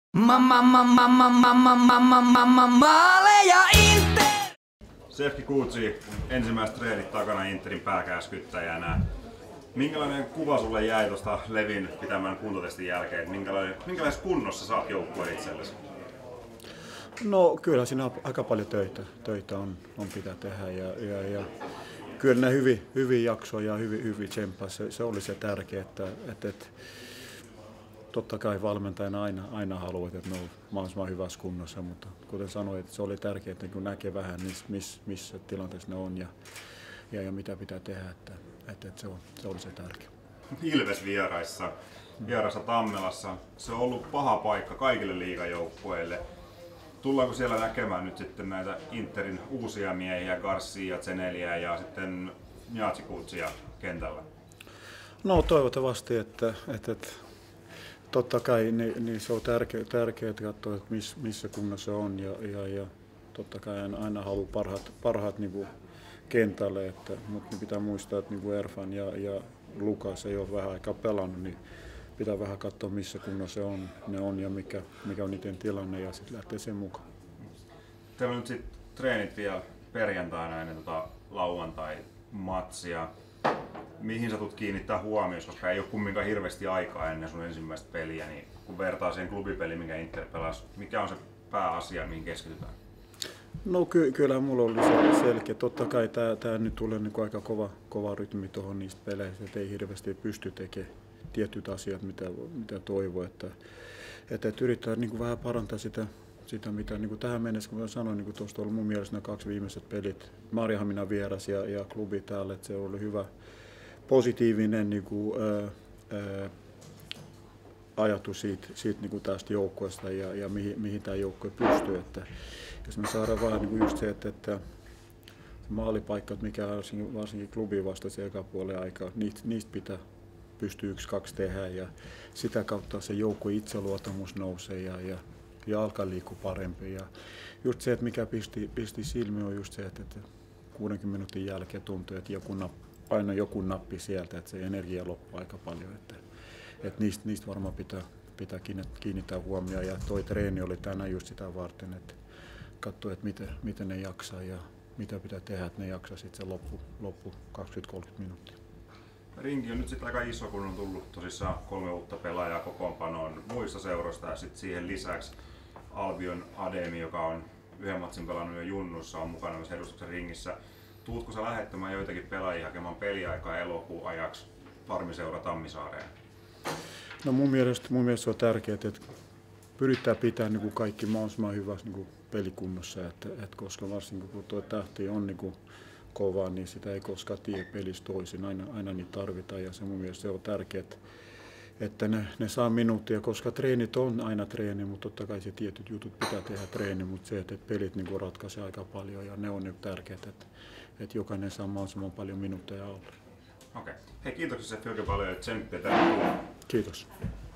Maaleja Inter! Sefki Kuutsi, ensimmäiset treenit takana Interin pääkäskyttäjänä. Minkälainen kuva sulle jäi tuosta Levin pitämän kuntotestin jälkeen? Minkälaisessa kunnossa sä oot joukkueen itsellesi? No kyllä siinä aika paljon töitä on pitää tehdä ja kyllä ne hyvin jaksoi ja hyvin tsemppasi. Se oli se tärkeä, että totta kai valmentajana aina haluat, että ne on mahdollisimman hyvässä kunnossa, mutta kuten sanoin, että se oli tärkeää, että kun näkee vähän missä tilanteessa ne on ja mitä pitää tehdä, että se oli se tärkeä. Ilves vierassa Tammelassa. Se on ollut paha paikka kaikille liigajoukkueille. Tullaanko siellä näkemään nyt sitten näitä Interin uusia miehiä, Garcia, Zeneliä ja sitten Njatsikutsia kentällä? No toivottavasti, että totta kai niin se on tärkeää katsoa, että missä kunnossa on ja totta kai aina haluaa parhaat niin kuin kentälle, mutta pitää muistaa, että niin kuin Erfan ja Lukas ei ole vähän aikaa pelannut, niin pitää vähän katsoa missä kunnossa ne on ja mikä on niiden tilanne ja sitten lähtee sen mukaan. Teillä on nyt sitten treenit vielä perjantaina ennen lauantai-matsia. Mihin sä tulet kiinnittää huomioon, koska ei ole kumminkaan hirveästi aikaa ennen sun ensimmäistä peliä, niin kun vertaa siihen klubipeliin, minkä Inter pelasi, mikä on se pääasia, mihin keskitytään? No kyllä mulla oli selkeä. Totta kai tää nyt tulee niin aika kova rytmi tuohon niistä peleistä, että ei hirveästi pysty tekemään tietyt asiat, mitä toivoo. Että yrittää niin kuin vähän parantaa sitä mitä niin kuin tähän mennessä, kun sanoin, niin tuosta on ollut mun mielestä nämä 2 viimeiset pelit. Maarianhaminan vieras ja klubi täällä, että se oli hyvä positiivinen niin kuin, ajatus siitä niin kuin tästä joukkueesta ja mihin tämä joukkue pystyy. Että jos me saadaan vähän niin kuin just se, että maalipaikkat, mikä varsinkin klubiin vastaisi eka puolen aikaa, niistä pitää pystyy 1-2 tehdä ja sitä kautta se joukkueen itseluottamus nousee ja alkaa liikkua parempi. Ja just se, että mikä pisti silmiin on just se, että 60 minuutin jälkeen tuntuu, että aina joku nappi sieltä, että se energia loppuu aika paljon. Että niistä varmaan pitää kiinnittää huomioon ja toi treeni oli tänään just sitä varten, että katsoa, että miten ne jaksaa ja mitä pitää tehdä, että ne jaksaa sitten se loppu 20-30 minuuttia. Rinki on nyt sitten aika iso, kun on tullut tosissaan 3 uutta pelaajaa kokoonpanoon muista seuroista ja sitten siihen lisäksi Albion Ademi, joka on 1 matsin pelannut jo junnussa, on mukana myös edustuksen Ringissä. Tuutko sä lähettämään joitakin pelaajia hakemaan peliaikaa elokuun ajaksi farmiseura Tammisaareen? No mun mielestä se on tärkeää, että pyritään pitää niin kuin kaikki mahdollisimman hyvässä niin kuin pelikunnossa, että koska varsinkin kun tuo tähti on niin kuin kova, niin sitä ei koskaan tiedä pelissä toisin. Aina niitä tarvitaan ja se mun mielestä se on tärkeää, että ne saa minuuttia, koska treenit on aina treeni, mutta totta kai se tietyt jutut pitää tehdä treeni, mutta se, että pelit niin kuin ratkaisee aika paljon ja ne on nyt tärkeät, että jokainen saa mahdollisimman paljon minuutteja alla. Okei. Hei, kiitoksia Sefki oikein paljon ja tsemppiä tänne. Kiitos.